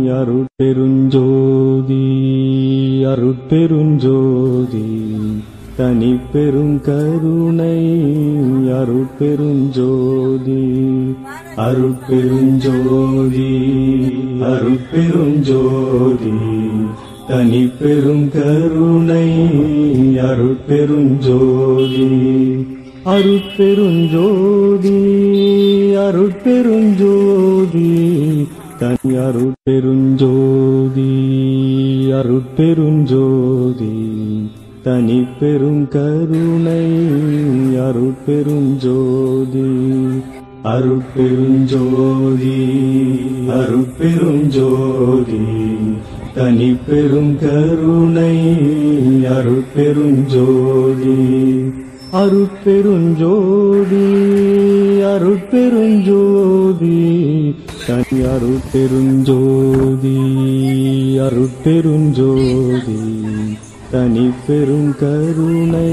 அருட்பெருஞ்சோதி அருட்பெருஞ்சோதி தனிப்பெரும் கருணை அருட்பெருஞ்சோதி அருட்பெருஞ்சோதி அருட்பெருஞ்சோதி தனிப்பெரும் கருணை அருட்பெருஞ்சோதி அருட்பெருஞ்சோதி அருட்பெருஞ்சோதி தனி அருட்பெருஞ்சோதி அருட்பெருஞ்சோதி தனிப்பெரும் கருணை அருட்பெருஞ்சோதி அருட்பெருஞ்சோதி அருட்பெருஞ்சோதி தனிப்பெரும் கருணை அருட்பெருஞ்சோதி அருட்பெருஞ்சோதி அருட்பெருஞ்சோதி தனி அருட்பெருஞ்சோதி அருட்பெருஞ்சோதி தனிப்பெரும் கருணை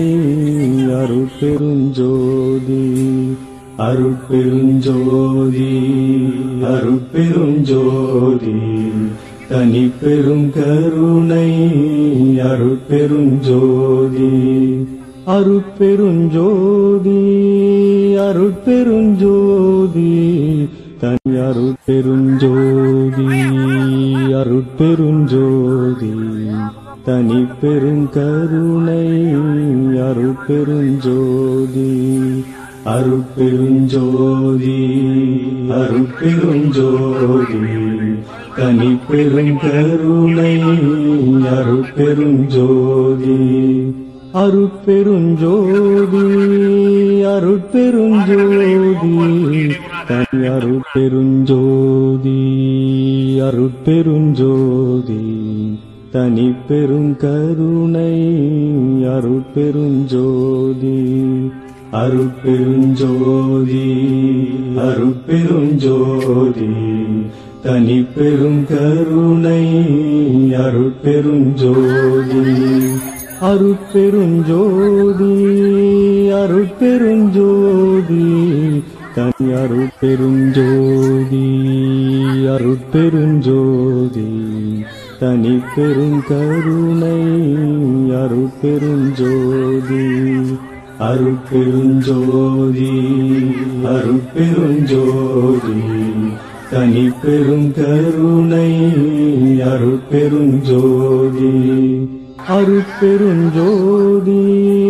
அருட்பெருஞ்சோதி அருட்பெருஞ்சோதி அருட்பெருஞ்சோதி தனிப்பெரும் கருணை அருட்பெருஞ்சோதி அருட்பெருஞ்சோதி அருட்பெருஞ்சோதி தனி அருட்பெருஞ்சோதி அருட்பெருஞ்சோதி தனிப்பெரும் கருணை அருட்பெருஞ்சோதி அருட்பெருஞ்சோதி அருட்பெருஞ்சோதி தனிப்பெரும் கருணை அருட்பெருஞ்சோதி அருட்பெருஞ்சோதி அருட்பெருஞ்சோதி தனி அருட்பெருஞ்சோதி அருட்பெருஞ்சோதி தனிப்பெரும் கருணை அருட்பெருஞ்சோதி அருட்பெருஞ்சோதி அருட்பெருஞ்சோதி தனிப்பெரும் கருணை அருட்பெருஞ்சோதி அருட்பெருஞ்சோதி அருட்பெருஞ்சோதி தனி அருட்பெருஞ்சோதி அருட்பெருஞ்சோதி தனிப்பெரும் கருணை அருட்பெருஞ்சோதி அருட்பெருஞ்சோதி அருட்பெருஞ்சோதி தனிப்பெரும் கருணை அருட்பெருஞ்சோதி அருட்பெருஞ்சோதி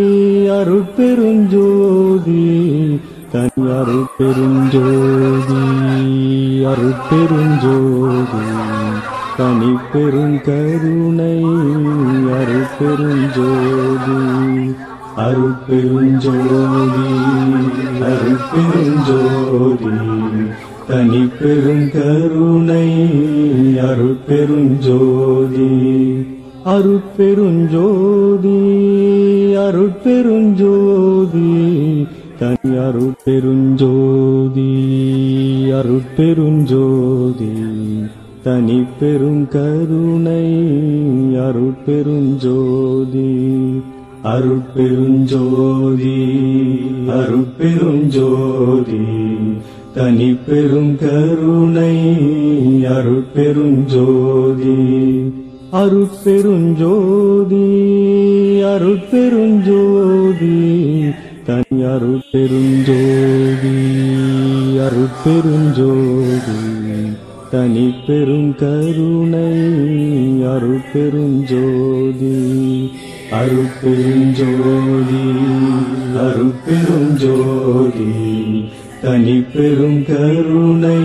அருட்பெருஞ்சோதி தனி அருட்பெருஞ்சோதி அருட்பெருஞ்சோதி தனிப்பெரும் கருணை அருட்பெருஞ்சோதி அருட்பெருஞ்சோதி அருட்பெருஞ்சோதி தனிப்பெரும் கருணை அருட்பெருஞ்சோதி அருட்பெருஞ்சோதி அருட்பெருஞ்சோதி தனி அருட்பெருஞ்சோதி அருட்பெருஞ்சோதி தனிப்பெரும் கருணை அருட்பெருஞ்சோதி அருட்பெருஞ்சோதி அருட்பெருஞ்சோதி தனிப்பெரும் கருணை அருட்பெருஞ்சோதி அருட்பெருஞ்சோதி அருட்பெருஞ்சோதி தனி அருட்பெருஞ்சோதி அருட்பெருஞ்சோதி தனிப்பெரும் கருணை அருட்பெருஞ்சோதி அருட்பெருஞ்சோதி அருட்பெருஞ்சோதி தனிப்பெரும் கருணை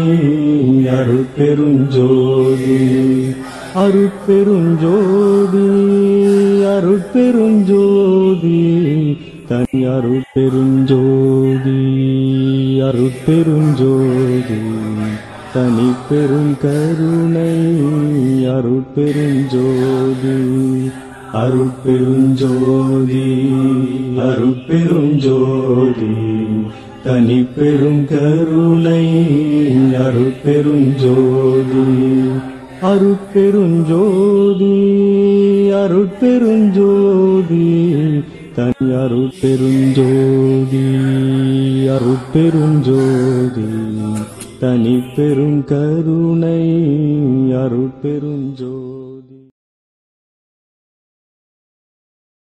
அருட்பெருஞ்சோதி அருட்பெருஞ்சோதி அருட்பெருஞ்சோதி தனி அருட்பெருஞ்சோதி அருட்பெருஞ்சோதி தனிப்பெரும் கருணை அருட்பெருஞ்சோதி அருட்பெருஞ்சோதி அருட்பெருஞ்சோதி தனிப்பெரும் கருணை அருட்பெருஞ்சோதி அருட்பெருஞ்சோதி அருட்பெருஞ்சோதி தனி அருட்பெருஞ்சோதி அருட்பெருஞ்சோதி தனிப்பெரும் கருணை அருட்பெருஞ்சோதி